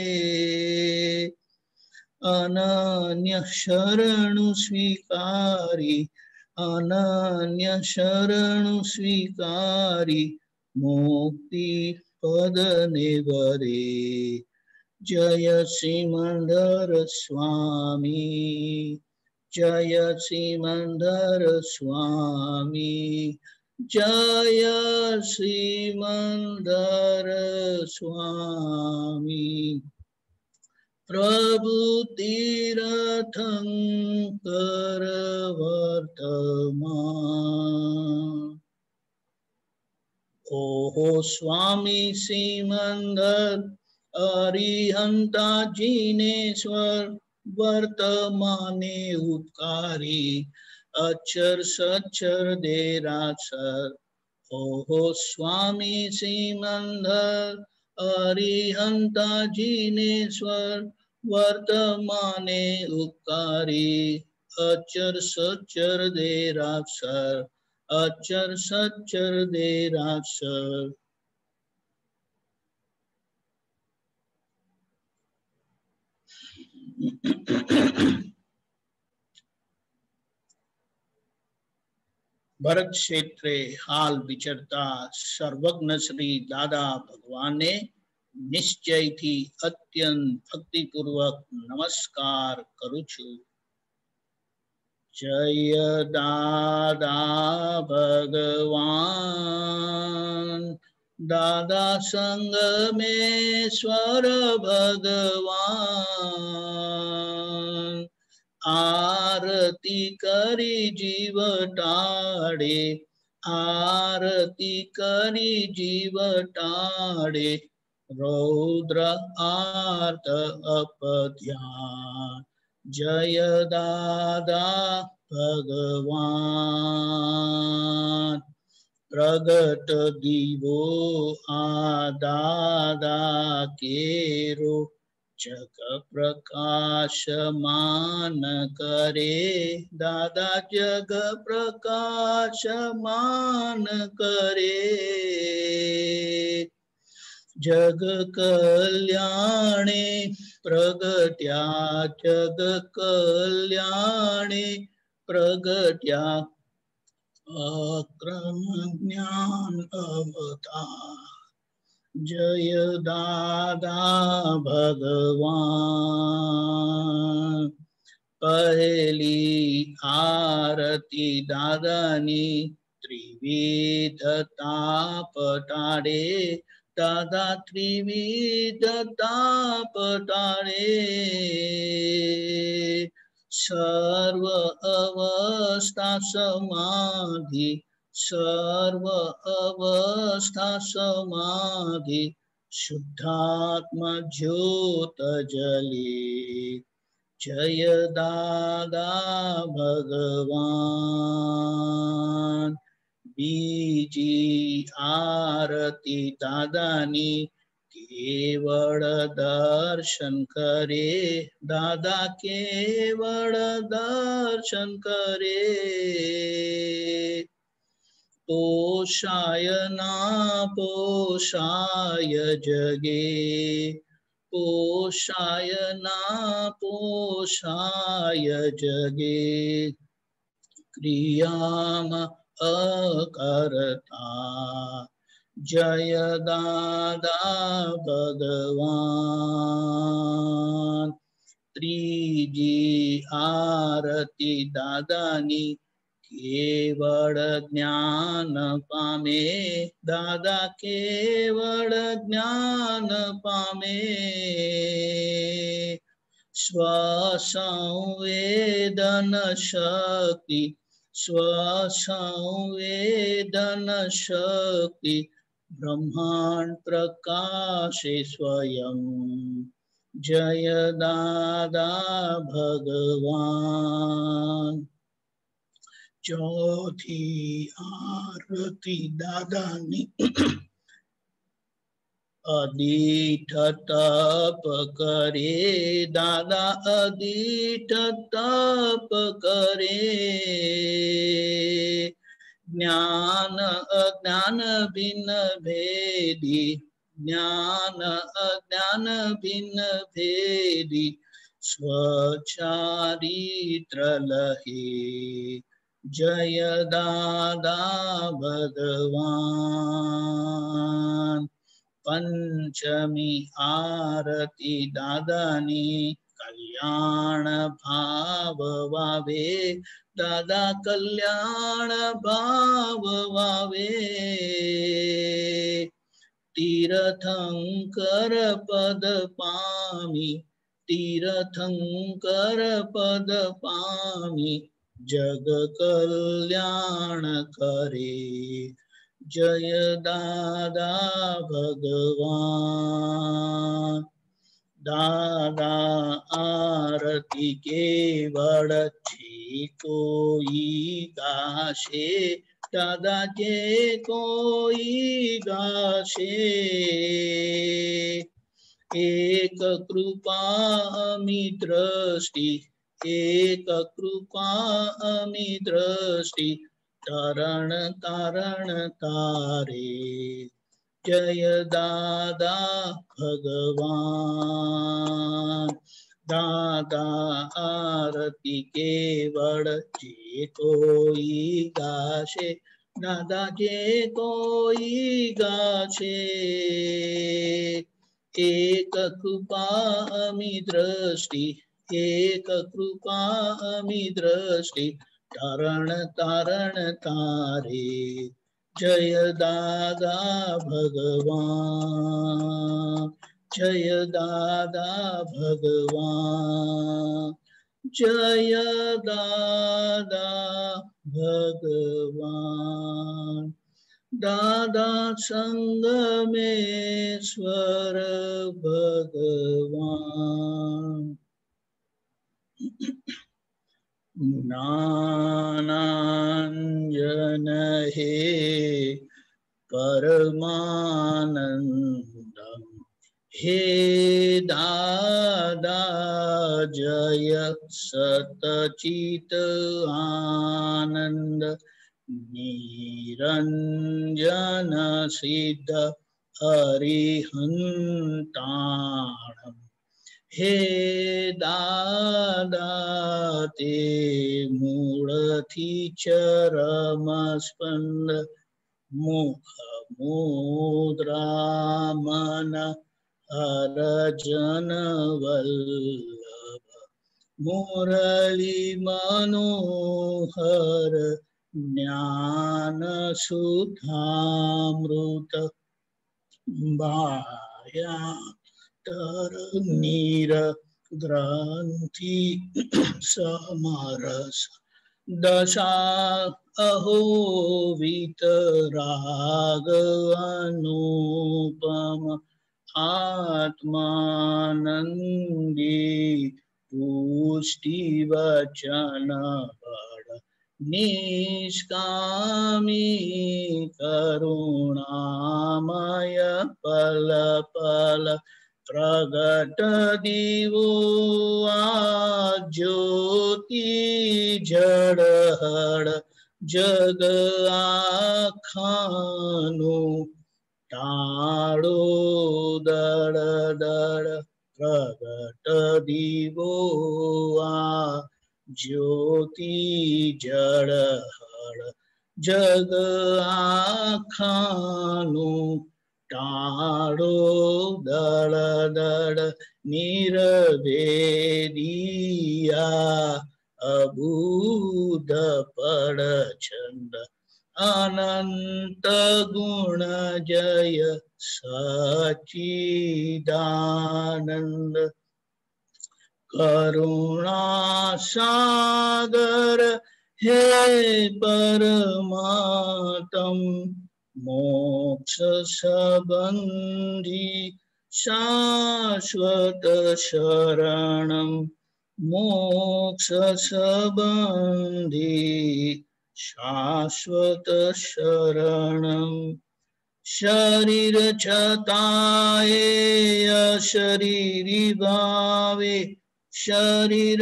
अनन्य शरणु स्वीकारी अनन्य शरणु स्वीकारी मुक्ति पद निवरे जय सिमंदर स्वामी जय सिमंदर स्वामी जय सिमंदर स्वामी प्रभु तीर्थंकर वर्तमान ओहो स्वामी सिमंदर अरिहंता जिनेश्वर वर्तमाने उपकारी अक्षर सक्षर देरासर ओहो स्वामी सिमंदर अरिहंता जिनेश्वर वर्तमाने उपकारी अक्षर सक्षर देरासर अक्षर सक्षर देरासर भरत क्षेत्रे हाल विचरता सर्वज्ञ श्री दादा भगवान ने निश्चय थी अत्यंत भक्ति पूर्वक नमस्कार करूँ छू। जय दादा भगवान दादा संग में स्वर भगवान आरती करी जीव टाड़े आरती करी जीव टाड़े रौद्र आर्त अपध्यान जय दादा भगवान प्रगट दीवो आ दादा केरो जग प्रकाश मान करे दादा जग प्रकाश मान करे जग कल्याणे प्रगट्या जग कल्याणे प्रगट्या अक्रम ज्ञान अवतार जय दादा भगवान पहली आरती दादानी त्रिविधता पटाड़े दादा त्रिविधता पटाड़े सर्व अवस्था समाधि सर्व अवस्था समाधि शुद्धात्मा ज्योत जले जय दादा भगवान बीजी आरती दादानी केवल दर्शन करे दादा केवल दर्शन करे पोषाय ना पोषाय जगे पोषाय ना पोषाय जगे क्रियाम अकर्ता जय दादा भगवान त्रीजी आरती दादानी केवल ज्ञान पामे दादा केवल ज्ञान पामे स्वसंवेदन शक्ति स्वसंवेदन शक्ति ब्रह्मांड प्रकाशे स्वयं जय दादा भगवान चौथी आरती दादानी अदीठ तप करे दादा अदीठ तप करे ज्ञान अज्ञान भिन्न भेदी ज्ञान अज्ञान भिन्न भेदी स्वचारित्र लहे जय दादा भगवान पंचमी आरती दादानी कल्याण भाव वावे दादा कल्याण भाव वावे तीर्थंकर पद पामी तीर्थंकर पद पामी जग कल्याण करे जय दादा भगवान दादा आरती केवल जी कोई गाशे दादा जे कोई गाशे एक कृपा अमी दृष्टि एक कृपा अमी दृष्टि तरण तारण तारे जय दादा भगवान दादा आरती केवल जे कोई गाशे दादा जे कोई गाशे एक कृपा अमी दृष्टि एक कृपा अमी दृष्टि तारण तारण तारे जय दादा भगवान जय दादा भगवान जय दादा भगवान दादा संगमेश्वर भगवान ज्ञानांजन हे परमानंदम हे दादा जय सतचित आनंद निरंजन सिद्ध हरिहंताणम हे दादा ते मूळथी चरम स्पंद मुख मुद्रा मन अर्जन वल्लभ मुरली मनोहर ज्ञान सुधामृत बाया तर नीर ग्रंथि समरस दशा अहो वीतराग अनुपम आत्मानंदी पुष्टि वचन बड़ निष्कामी करुणामय पल पल प्रगट दिवो आ ज्योति जड़ हड़ જગ આખાનું તાળો દળ દળ પ્રગટ દીવો આ જ્યોતિ જળ હળ જગ આખાનું તાળો દળ દળ નિર્વેદિયા અબુધ પડ છંદ અનંત ગુણ જય સચિદાનંદ કરુણા સાગર હે પરમાત્મ મોક્ષ સંબંધી શાશ્વત શરણમ મોક્ષ સંબંધી શાશ્વત શરણમ શરીર છતાંય અશરીરી ભાવે શરીર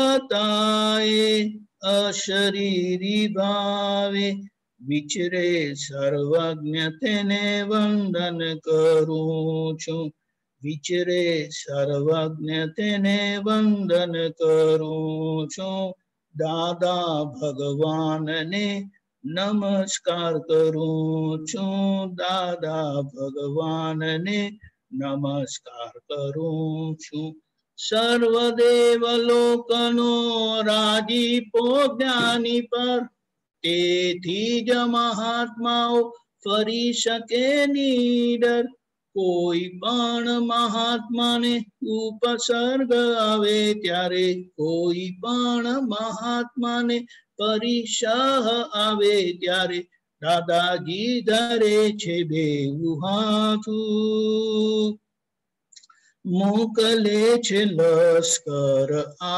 છતાંય અશરીરી ભાવે વિચરે સર્વજ્ઞ તેને વંદન કરું છું વિચરે સર્વજ્ઞ તેને વંદન કરું છું દાદા ભગવાનને નમસ્કાર કરું છું દાદા ભગવાનને નમસ્કાર કરું છું સર્વદેવ લોકનો રાજીપો જ્ઞાની પર તેથી જ મહાત્માઓ ફરી શકે નીડર કોઈ પણ મહાત્માને ઉપસર્ગ આવે ત્યારે કોઈ પણ મહાત્માને પરિસહ આવે ત્યારે દાદાજી ધરે છે બેઉ હાથું મોકલે છે લશ્કર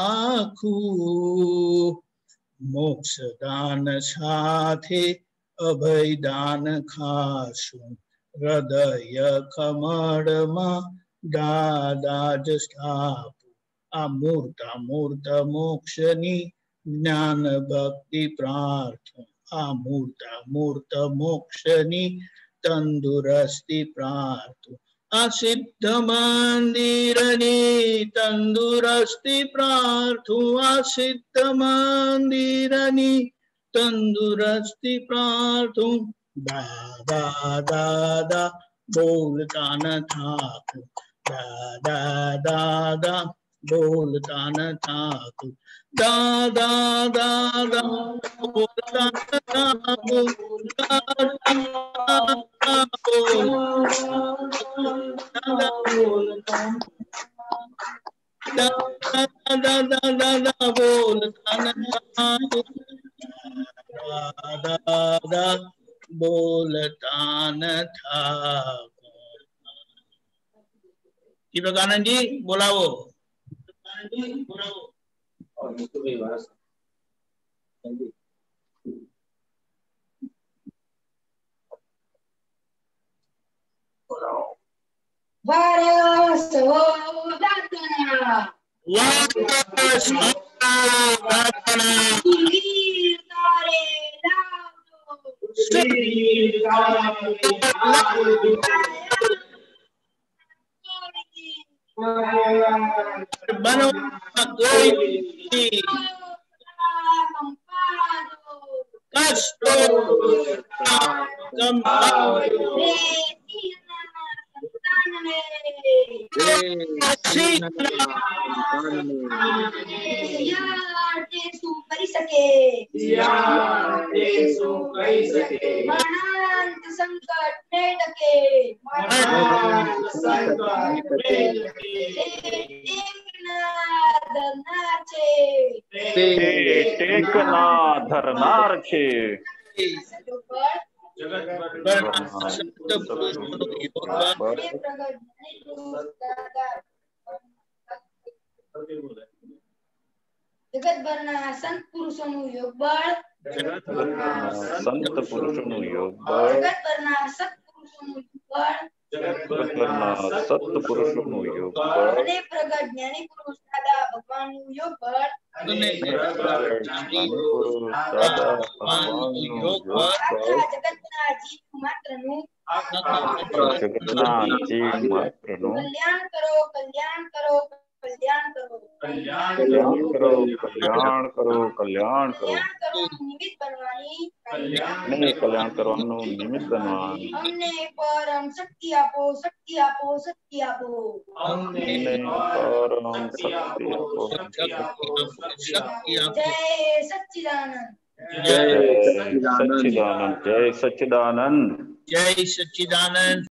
આખું મોક્ષદાન સાથે અભયદાન ખાશું હૃદય કમળમાં દાદા જ સ્થાપું આ મૂર્ત મૂર્ત મોક્ષની જ્ઞાન ભક્તિ પ્રાર્થના આ મૂર્ત મૂર્ત મોક્ષની તંદુરસ્તી પ્રાર્થના આ સિદ્ધ મંદિરની તંદુરસ્તી પ્રાર્થના આ સિદ્ધ મંદિરની તંદુરસ્તી પ્રાર્થના દાદા દાદા બોલતા ન થાકું દાદા દાદા બોલતા ન થાકું દાદા દાદા બોલતા ન થાકું દાદા દાદા બોલતા ન થાકું દાદા बोलता न था विवेकानंद जी बोलाओ बनो कोई कष्ट कम કરી શકે અનંત સંકટ ને ટકે ટેકના ધરનાર છે જગતભરના સંત પુરુષોનું યોગ બળ સંત પુરુષોનું યોગ બળ જગતભરના સંત પુરુષોનું યોગ બળ જગતના સત્પુરુષોનું યોગ બળ અને પ્રગટ જ્ઞાની પુરુષ દાદા ભગવાનનું યોગ બળ અને જ્ઞાની પુરુષ દાદા ભગવાનનું યોગ બળ આખા જગતના જીવ માત્રનું જગતના જીવ માત્રનું કલ્યાણ કરો કલ્યાણ કરો કલ્યાણ કરો કલ્યાણ કરો કલ્યાણ કરો કલ્યાણ કરો કલ્યાણ કરવાનું નિમિત્ત બનવાની ને કલ્યાણ કરવાનું નિમિત્ત બનવાનું અમને પરમ શક્તિ આપો શક્તિ આપો શક્તિ આપો અમને પરમ શક્તિ આપો શક્તિ આપો. જય સચ્ચિદાનંદ જય સચ્ચિદાનંદ જય સચ્ચિદાનંદ જય સચ્ચિદાનંદ.